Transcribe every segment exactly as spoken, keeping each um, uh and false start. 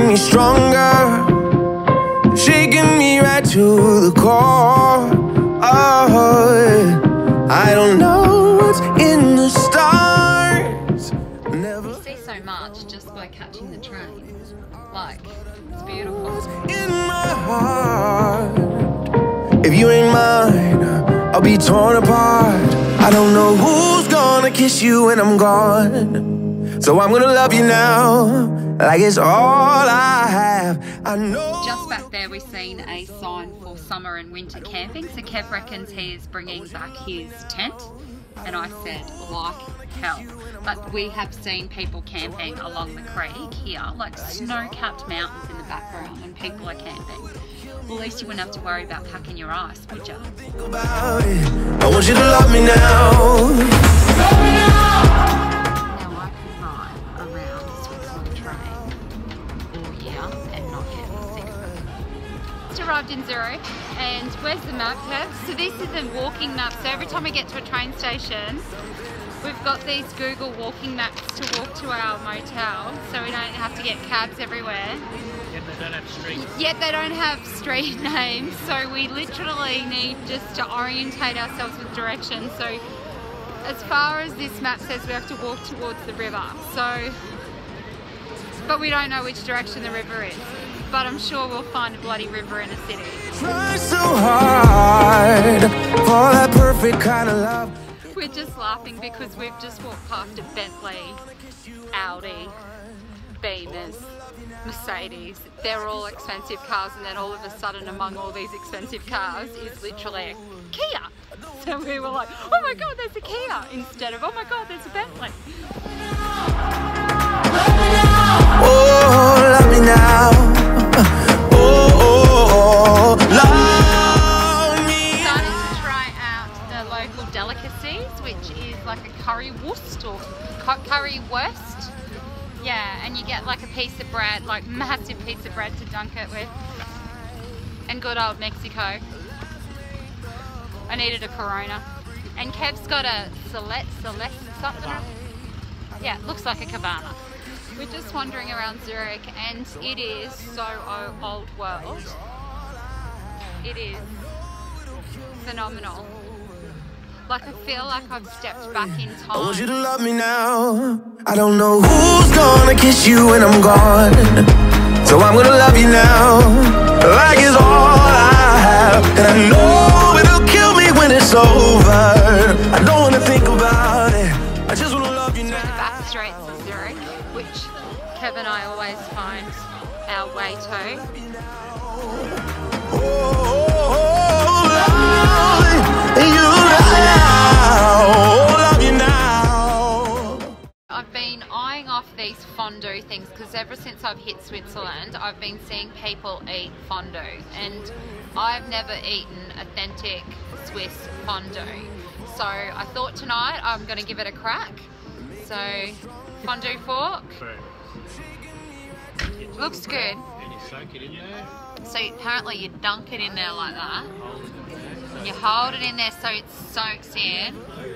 making me stronger, shaking me right to the core. Oh, I don't know what's in the stars. Never you see so much just by catching the train. Like, it's beautiful. in my heart. If you ain't mine, I'll be torn apart. I don't know who's gonna kiss you when I'm gone, so I'm gonna love you now, like it's all I have. I know. Just back there we've seen a sign for summer and winter camping. So Kev reckons he is bringing back his tent, and I said like hell. But we have seen people camping along the creek here, like snow-capped mountains in the background, and people are camping. Well, at least you wouldn't have to worry about packing your ice, would you? I want you to love me now. Now I can ride around Switzerland train all year and not get sick of it. Just arrived in Zurich, and where's the map, Kev? So this is a walking map. So every time we get to a train station, we've got these Google walking maps to walk to our motel, so we don't have to get cabs everywhere. Yet they don't have streets. Yet they don't have street names, so we literally need just to orientate ourselves with directions. So as far as this map says, we have to walk towards the river. So, but we don't know which direction the river is. But I'm sure we'll find a bloody river in a city. Try so hard for that perfect kind of love. We're just laughing because we've just walked past a Bentley, Audi, Beamers, Mercedes. They're all expensive cars, and then all of a sudden among all these expensive cars is literally a Kia. So we were like, oh my god, there's a Kia, instead of, oh my god, there's a Bentley. Oh, love me now. Oh, oh, oh, love me. Started to try out the local delicacies, which is like a currywurst or currywurst. Yeah, and you get like a piece of bread, like massive piece of bread to dunk it with. And good old Mexico. I needed a Corona. And Kev's got a Celeste, Celeste, something. Yeah, it looks like a cabana. We're just wandering around Zurich, and it is so old world. It is phenomenal. Like, I feel like I've stepped back in time. I want you to love me now. I don't know who's gonna kiss you when I'm gone, so I'm gonna love you now, like it's all I have. And I know it'll kill me when it's over. I don't wanna think about it, I just wanna love you now. The back streets of Zurich, which Kev and I always find our way to. Oh, oh, oh, love you now, love you now. I've been eyeing off these fondue things because ever since I've hit Switzerland, I've been seeing people eat fondue, and I've never eaten authentic Swiss fondue. So I thought tonight I'm going to give it a crack. So, fondue fork. Looks good. And you soak it in there. So apparently you dunk it in there like that. You hold it in there so it soaks in.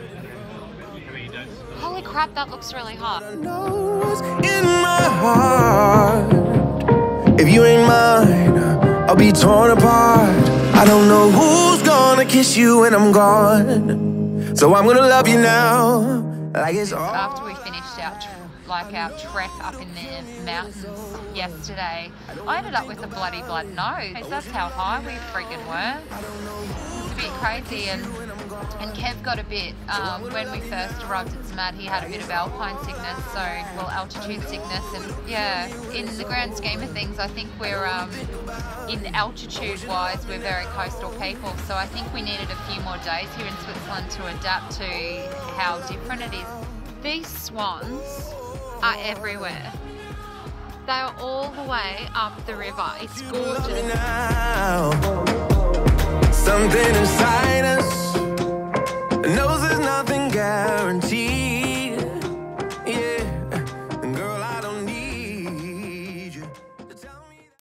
Holy crap, that looks really hot. I know what's in my heart. If you ain't mine, I'll be torn apart. I don't know who's gonna kiss you when I'm gone, so I'm gonna love you now, like it's all. After we finished our tr like our trek up in the mountains yesterday, I ended up with a bloody blood nose. That's how high we friggin' were. It's a bit crazy, and and Kev got a bit, um, when we first arrived at St Moritz, he had a bit of alpine sickness, so, well, altitude sickness, and yeah, in the grand scheme of things, I think we're, um, in altitude-wise, we're very coastal people, so I think we needed a few more days here in Switzerland to adapt to how different it is. These swans are everywhere. They are all the way up the river. It's gorgeous. Something inside us knows